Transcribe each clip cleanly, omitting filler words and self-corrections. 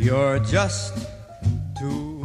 You're just too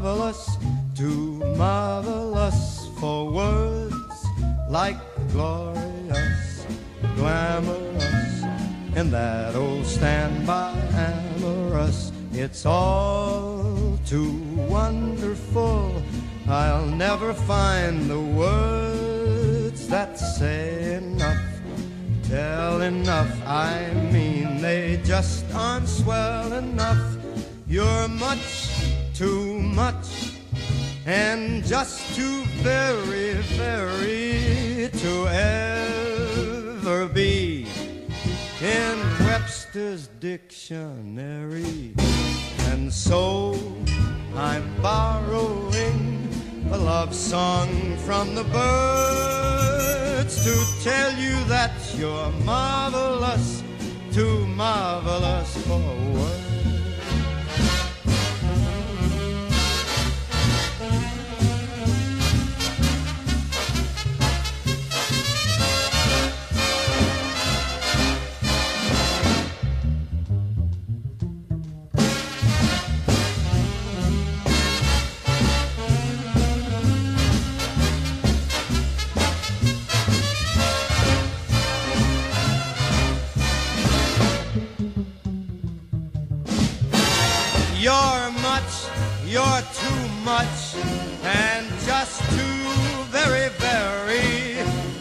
marvelous for words like glorious, glamorous, and that old standby amorous. It's all too wonderful. I'll never find the words that say enough, tell enough. I mean, they just aren't swell enough. You're much too much and just too very, very to ever be in Webster's dictionary. And so I'm borrowing a love song from the birds to tell you that you're marvelous, too marvelous for words. You're too much and just too very, very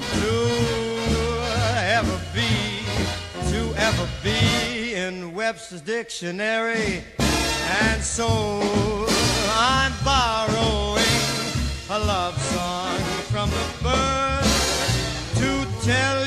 to ever be in Webster's dictionary. And so I'm borrowing a love song from the birds to tell